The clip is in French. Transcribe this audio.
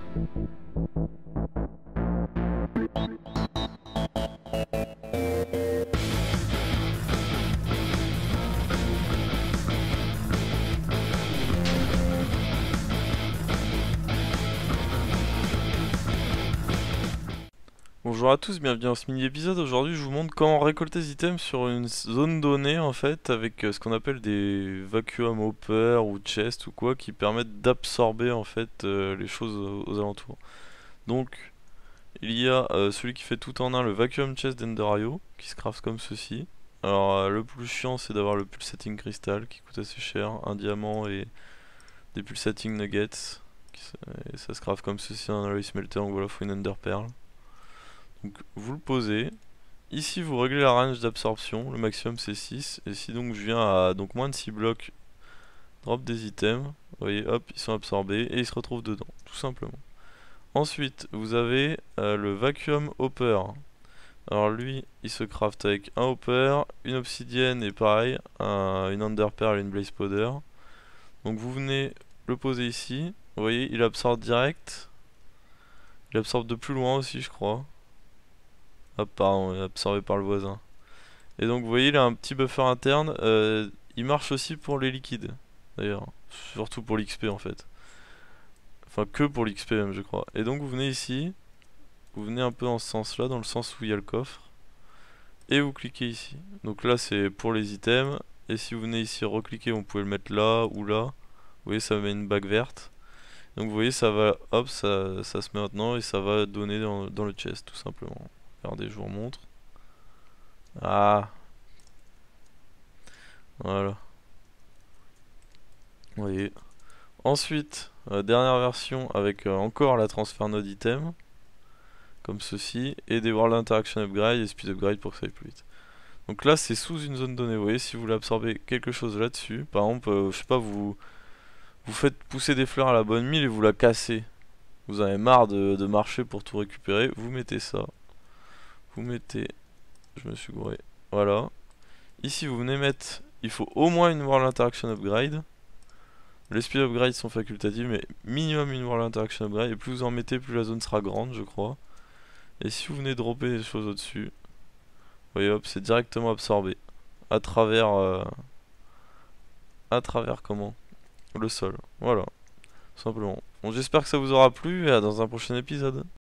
Bonjour à tous, bienvenue dans ce mini-épisode. Aujourd'hui, je vous montre comment récolter des items sur une zone donnée en fait, avec ce qu'on appelle des vacuum hopper ou chest ou quoi, qui permettent d'absorber en fait les choses aux alentours. Donc, il y a celui qui fait tout en un, le vacuum chest d'Enderio, qui se craft comme ceci. Alors, le plus chiant, c'est d'avoir le pulsating crystal, qui coûte assez cher, un diamant et des pulsating nuggets. Et ça se craft comme ceci, un alloy smelter, donc voilà, faut une ender pearl. Donc vous le posez, ici vous réglez la range d'absorption, le maximum c'est 6, et si donc je viens à donc moins de 6 blocs, drop des items, vous voyez hop, ils sont absorbés et ils se retrouvent dedans, tout simplement. Ensuite vous avez le vacuum hopper. Alors lui il se craft avec un hopper, une obsidienne et pareil, une enderpearl et une blaze powder. Donc vous venez le poser ici, vous voyez il absorbe direct, il absorbe de plus loin aussi je crois. Hop, pardon, absorbé par le voisin. Et donc vous voyez il a un petit buffer interne, il marche aussi pour les liquides d'ailleurs, surtout pour l'XP en fait. Enfin que pour l'XP même je crois. Et donc vous venez ici, vous venez un peu dans ce sens là, dans le sens où il y a le coffre. Et vous cliquez ici. Donc là c'est pour les items. Et si vous venez ici recliquer, vous pouvez le mettre là ou là. Vous voyez ça met une bague verte. Donc vous voyez ça va, hop, ça se met maintenant et ça va donner dans le chest tout simplement. Regardez je vous remontre. Ah, voilà. Vous voyez. Ensuite, dernière version avec encore la transfer node item, comme ceci, et des world interaction upgrade et speed upgrade pour que ça aille plus vite. Donc là c'est sous une zone donnée, vous voyez, si vous voulez absorber quelque chose là-dessus, par exemple, je sais pas, vous faites pousser des fleurs à la bonne mille et vous la cassez. Vous en avez marre de marcher pour tout récupérer, vous mettez ça. Vous mettez, je me suis gouré, voilà. Ici vous venez mettre, il faut au moins une world interaction upgrade. Les speed upgrades sont facultatifs, mais minimum une world interaction upgrade. Et plus vous en mettez, plus la zone sera grande, je crois. Et si vous venez dropper des choses au-dessus, vous voyez, hop, c'est directement absorbé. À travers comment? Le sol. Voilà, tout simplement. Bon, j'espère que ça vous aura plu et à dans un prochain épisode.